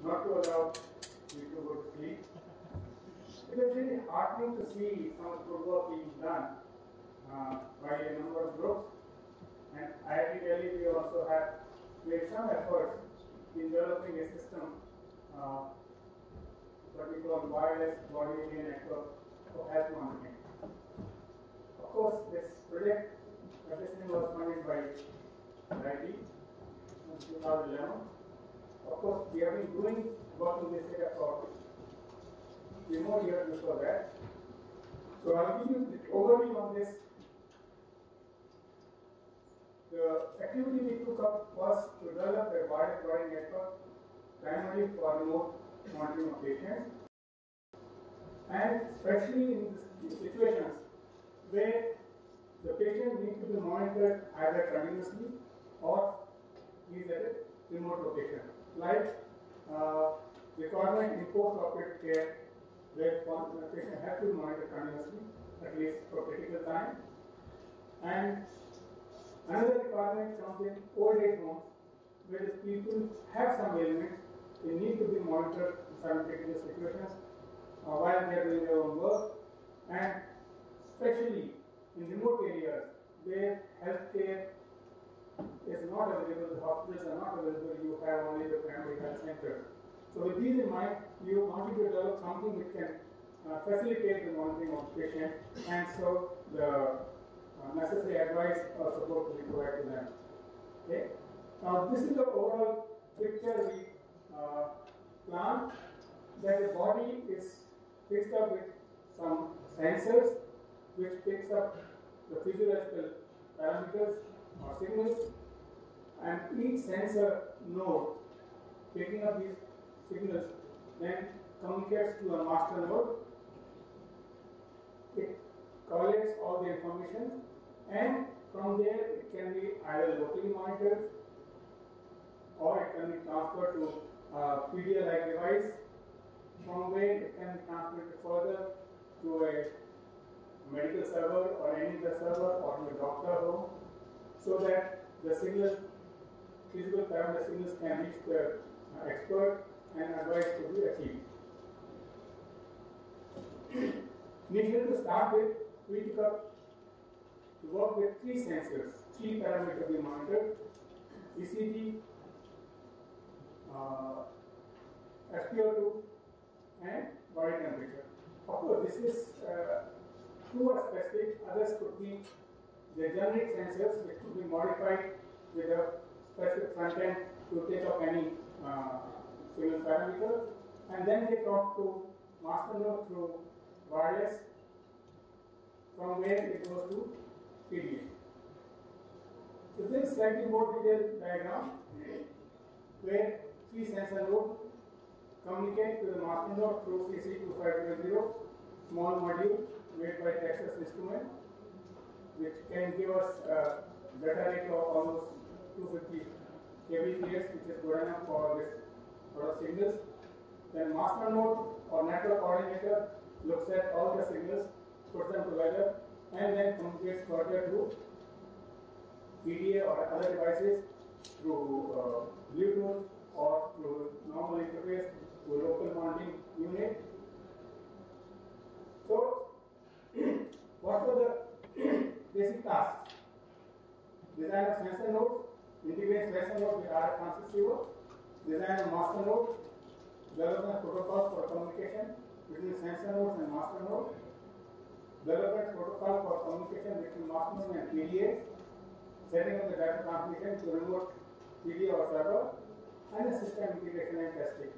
not to allow you to go to sleep. It is really heartening to see some good work being done by a number of groups. And IIT Delhi, we also have made some efforts in developing a system, what we call wireless body area network for health monitoring. Of course, this project, this thing was funded by IIT in 2011. Of course, we have been doing work in this area for 3 more years before that. So I'll give you the overview on this. The activity we took up was to develop a wireless body network primarily for remote monitoring of patients, and especially in situations where the patient needs to be monitored either continuously or is at a remote location, like requirement in post-operative care, where the patient has to be monitored continuously, at least for critical time. And another requirement comes in old age homes, where the people have some ailments, they need to be monitored in certain critical situations while they are doing their own work, and especially in remote areas where healthcare is not available, the hospitals are not available, you have only the primary health center. So with these in mind, you want to develop something which can facilitate the monitoring of the patient, and so the necessary advice or support to be provided to them. Okay. Now this is the overall picture we plan, that the body is fixed up with some sensors which picks up the physiological parameters or signals, and each sensor node picking up these signals then communicates to a master node. It collates all the information, and from there it can be either locally monitored or it can be transferred to a PDA-like device, from where it can be transmitted further to a medical server or any other server or to a doctor home, so that the signal, physical parameter signals can reach the expert and advice to be achieved. Initially, to start with, we took up to work with 3 sensors, 3 parameters we monitored: ECG, SpO2, and body temperature. Of course, this is too specific. Others could be the generic sensors which could be modified with a specific front end to take up any signal parameter, and then they talk to master node through wireless, from where it goes to PDA. So this is slightly more detailed diagram where 3 sensor nodes communicate to the master node through CC2500, small module made by Texas Instruments, which can give us a data rate of almost 250 kbps, which is good enough for this sort of signals. Then master node or network coordinator looks at all the signals, puts them together, and then communicates further to PDA or other devices through Bluetooth or through normal interface to local monitoring unit. So, what were the basic tasks? Design of sensor nodes, integrate sensor node with RF transceiver, design of master node, development protocols for communication between sensor nodes and master node, development protocol for communication between master node and PDA, setting up the data transmission to remote PDA or server, and the system integration and testing.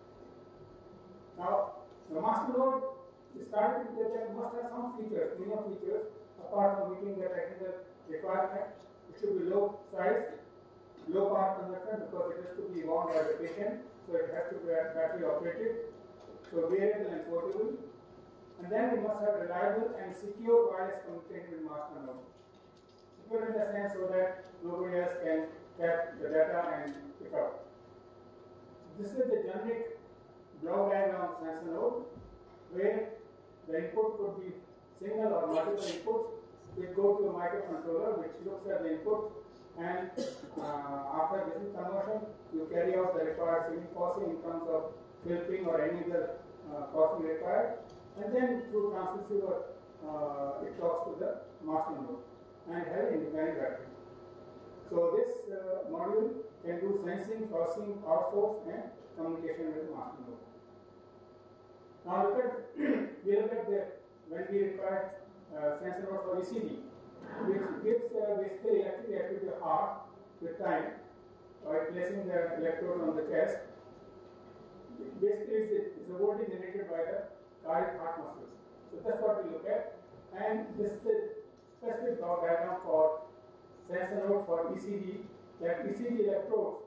Now, the master node started with that must have some features, minimum features, apart from meeting the technical requirement. It should be low size, low power consumption, because it has to be worn by the patient, so it has to be battery operated, so variable and portable. And then we must have reliable and secure wireless communication with master node. Secure in the sense so that nobody else can tap the data and pick up. This is the generic block diagram of sensor node, where the input could be single or multiple inputs which go to a microcontroller which looks at the input and after this conversion, you carry out the required signal processing in terms of filtering or any other processing required, and then through transceiver it talks to the master node and have an independent battery. So this module can do sensing, processing, power source, and communication with the master node. Now look at we look at the when we require sensor node for ECG, which gives basically electric activity of heart with time by placing the electrode on the chest. Basically, it's a voltage generated by the cardiac heart muscles. So that's what we look at, and this is the specific block diagram for sensor node for ECG. That ECG electrodes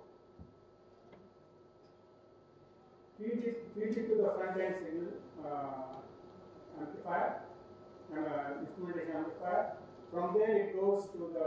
feed it to the front end signal amplifier, instrumentation amplifier. From there it goes to the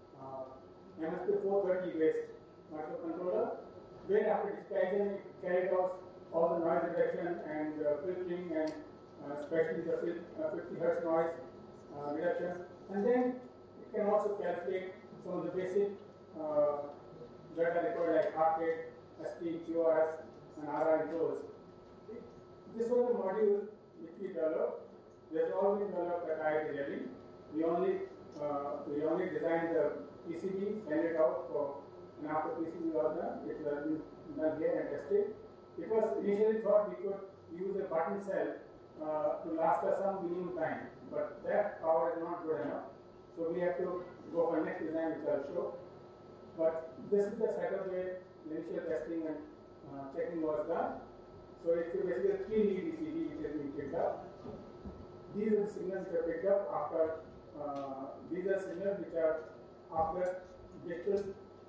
MSP430 based microcontroller, where after digitization it carries out all the noise reduction and filtering and especially the 50 Hz noise reduction, and then it can also calculate some of the basic data required like heart rate, ST, QRS, and RR intervals. This was the module which we developed. It has all been developed at IIT Delhi. We only designed the PCB, send it out for, and after PCB was done, it was done here and tested. It was initially thought we could use a button cell to last us some minimum time, but that power is not good enough. So we have to go for next design, which I'll show. But this is the setup where the initial testing and checking was done. So it's basically a 3-lead ECG which has been picked up. These are the signals which are picked up after. These are signals which are after digital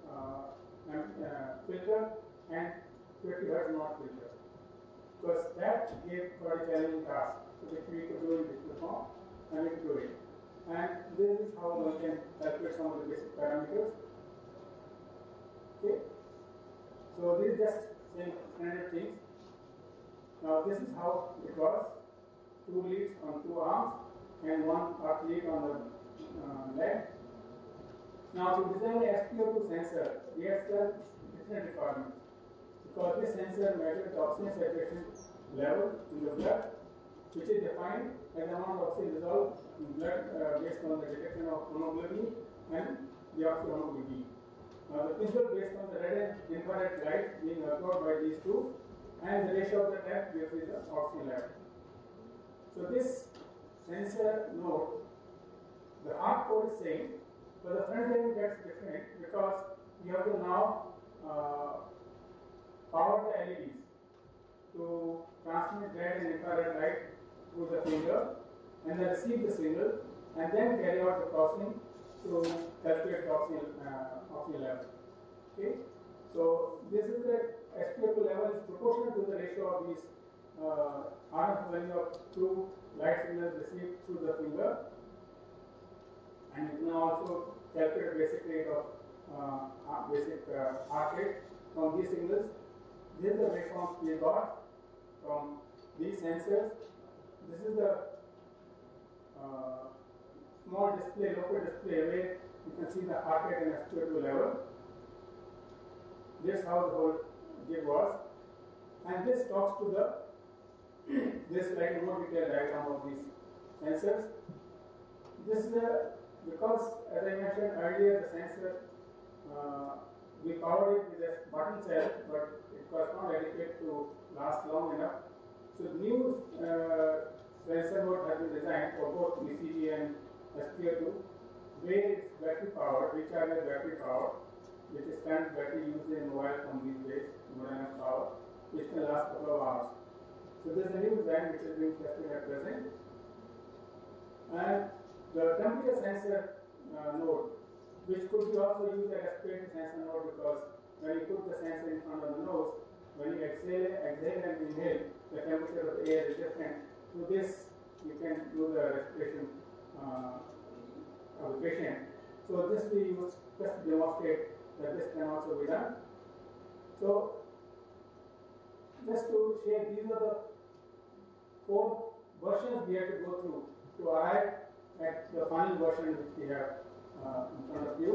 filter and 50 Hz not filter. Because that gave quite a challenging task, which we could do in digital form and we could do it. And this is how one can calculate some of the basic parameters. Okay. So these just standard things. Now this is how it was: 2 leads on 2 arms and 1 arc lead on the leg. Now to design the SpO2 sensor, we have certain different requirements, because this sensor measures the oxygen saturation level in the blood, which is defined as the amount of oxygen dissolved in blood based on the detection of hemoglobin and deoxyhemoglobin. Now the principle based on the red and infrared light being absorbed by these two, and the ratio of the tap gives you the oxygen level. So this sensor node, the hard code is same, but the front end gets different because you have to now power the LEDs to transmit red and infrared light through the finger, and then receive the signal, and then carry out the processing to calculate the oxygen level. Okay, so this is the SpO2 level is proportional to the ratio of these RF value of 2 light signals received through the finger, and you can also calculate basic rate of heart rate from these signals. This is the waveforms we got from these sensors. This is the small display, local display where you can see the heart rate and SpO2 level. This is how the whole jig was, and this talks to the this is like a more detailed diagram of these sensors. This is because, as I mentioned earlier, the sensor we powered it with a button cell, but it was not adequate to last long enough. So new sensor node has been designed for both ECG and SpO2, where it's battery powered, rechargeable battery powered, which is standard battery used in mobile phone these days, modern power, which can last a couple of hours. So there is a new design which is being tested at present. And the temperature sensor node, which could be also used as a respiratory sensor node, because when you put the sensor in front of the nose, when you exhale and inhale, the temperature of the air is different. Through this, you can do the respiration of the patient. So this we use just to demonstrate that this can also be done. So just to share, these are the 4 versions we have to go through to arrive at the final version which we have in front of you.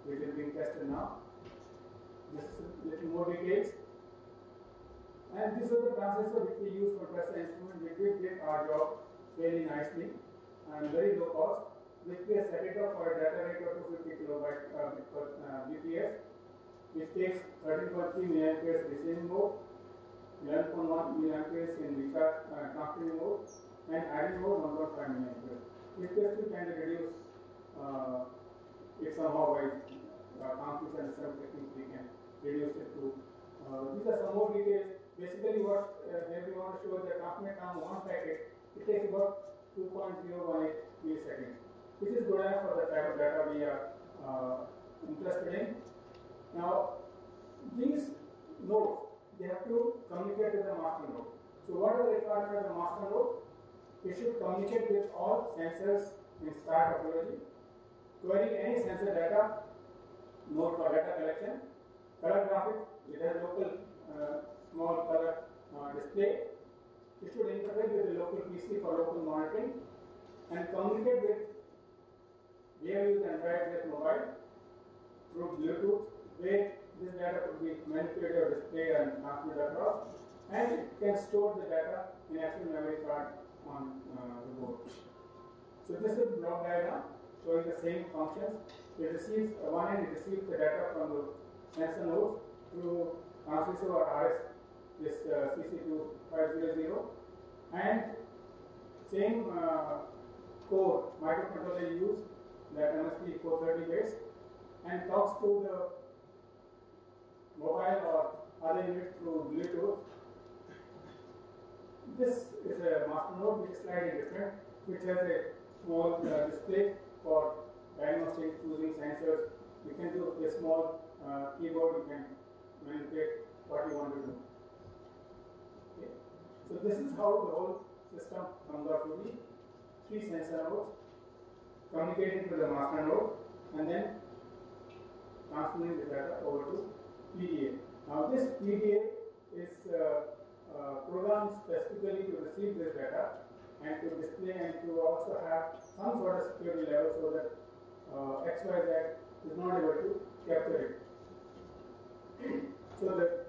which is being tested now. This is a little more details. And this is the transistor which we use for test the instrument, which will get our job very nicely and very low cost, which we set it up for a data rate of 250 kilobyte per BPS, which takes 13.3 milliamperes receiving mode, 11.1 milliamperes in recharge transmitting mode, and adding mode 1.5 milliamperes. If this can be reduced, if somehow by transmission and some technique we can reduce it to. These are some more details. Basically, what here we want to show the transmit time one packet, it takes about 2.018 milliseconds, which is good enough for the type of data we are interested in. Now, these nodes, they have to communicate with the master node. So, what are the requirements of the master node? It should communicate with all sensors in star topology, query any sensor data, node for data collection, color graphics, it has local small color display. It should interface with the local PC for local monitoring and communicate with where you can write with mobile through Bluetooth, where this data could be manipulated or displayed and transmitted across, and it can store the data in actual memory card on the board. So this is the block diagram showing the same functions. It receives one end, it receives the data from the sensor nodes through transistor or RS, this CC2500, and same core microcontroller used, that MSP 430 base, and talks to the mobile or other unit through Bluetooth. This is a master node which is slightly different, which has a small display for diagnostic choosing sensors. You can do a small keyboard, you can manipulate what you want to do. Okay. So this is how the whole system comes out to be. 3 sensor nodes communicating to the master node and then transmitting the data over to PDA. Now this PDA is programmed specifically to receive this data and to display and to also have some sort of security level so that XYZ is not able to capture it. So the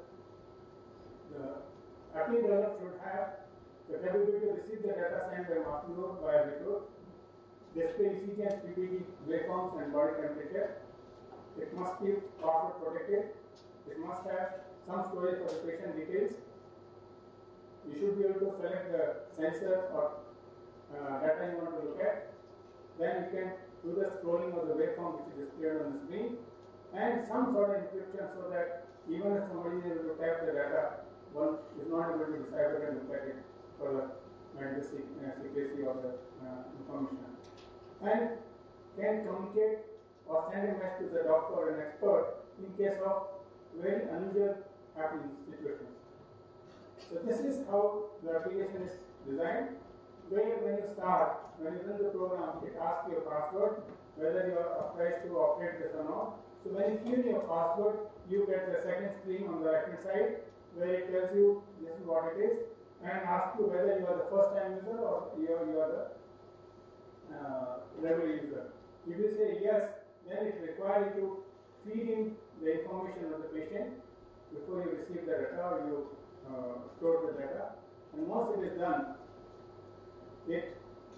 API developer should have the capability to receive the data sent by master node via Bluetooth, display ECG and PPG waveforms and body temperature. It must be password protected. It must have some storage for the patient details. You should be able to select the sensor or data you want to look at. Then you can do the scrolling of the waveform which is displayed on the screen and some sort of encryption so that even if somebody is able to tap the data, one is not able to decipher and look at it for the medical secrecy of the information. And can communicate or send a message to the doctor or an expert in case of very unusual happening situations. So this is how the application is designed, where when you start, when you run the program, it asks you a password, whether you are authorized to operate this or not. So when you fill in your password, you get the second screen on the right hand side, where it tells you this is what it is, and asks you whether you are the first time user or you are the regular user. If you say yes, then it requires you to feed in the information of the patient before you receive the data or you store the data. And once it is done, it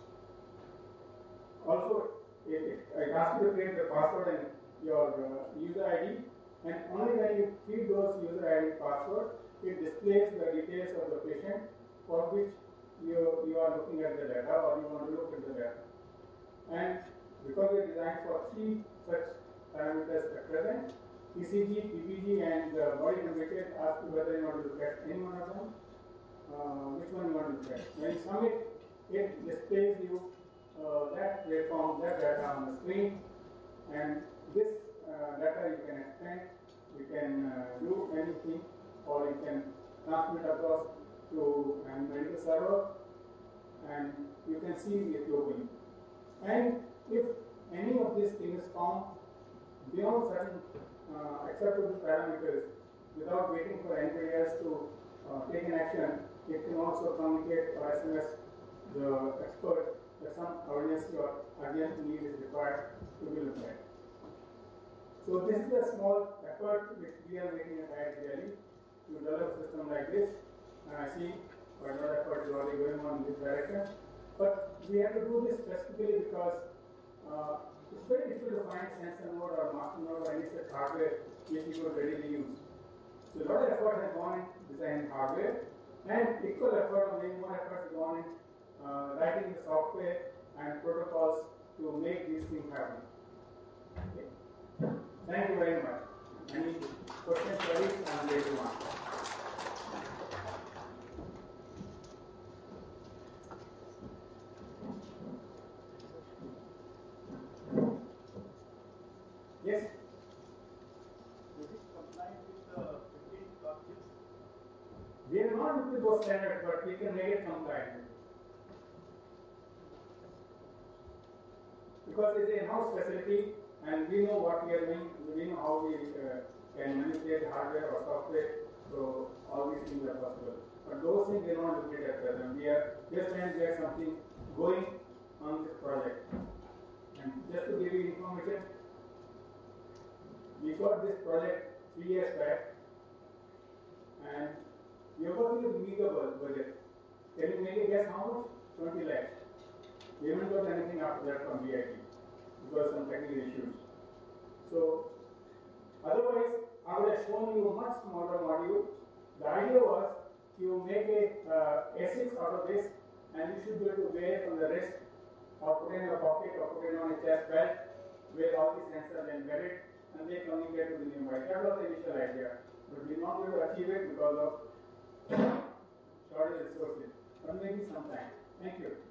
also it asks you to create the password and your user ID, and only when you feed those user ID password, it displays the details of the patient for which you are looking at the data or you want to look at the data. And because we designed for 3 such parameters at present, ECG, PPG and body temperature, ask you whether you want to look at any one of them, which one you want to look at. When you submit, it displays you that waveform, that data on the screen, and this data you can extend, you can do anything, or you can transmit across to a medical server, and you can see it locally. And if any of these things found beyond certain acceptable parameters, without waiting for anybody else to take an action, it can also communicate or SMS the expert that some urgency or urgent need is required to be looked at. So this is a small effort which we are making at IIT Delhi to develop a system like this. And I see quite a lot of effort is already going on in this direction. But we have to do this specifically because it's very difficult to find sensor node or master node or any such hardware which you could readily use. So a lot of effort has gone in designing hardware, and equal effort or maybe more effort has gone in writing the software and protocols to make these things happen. Okay. Thank you very much. Any questions, queries? I am ready to answer. Yes? Is it compliant with the 15 clock chips? We are not looking those standards, but we can make it compliant. Because it's a in-house facility and we know what we are doing, we know how we can manipulate hardware or software, so all these things are possible. But those things we are not looking at present. We are just trying to get something going on this project. And just to give you information, we got this project 3 years back and we are working with meager budget. Can you make a guess how much? 20 lakhs. We haven't got anything after that from VIT because of some technical issues. So, otherwise, I would have shown you a much smaller module. The idea was to make a ASICs out of this, and you should be able to wear it on the wrist or put it in a pocket or put it on a chest belt where all the sensors are embedded and they communicate to the new device. That was the initial idea. But we are not able to achieve it because of shortage resources. But maybe sometime. Thank you.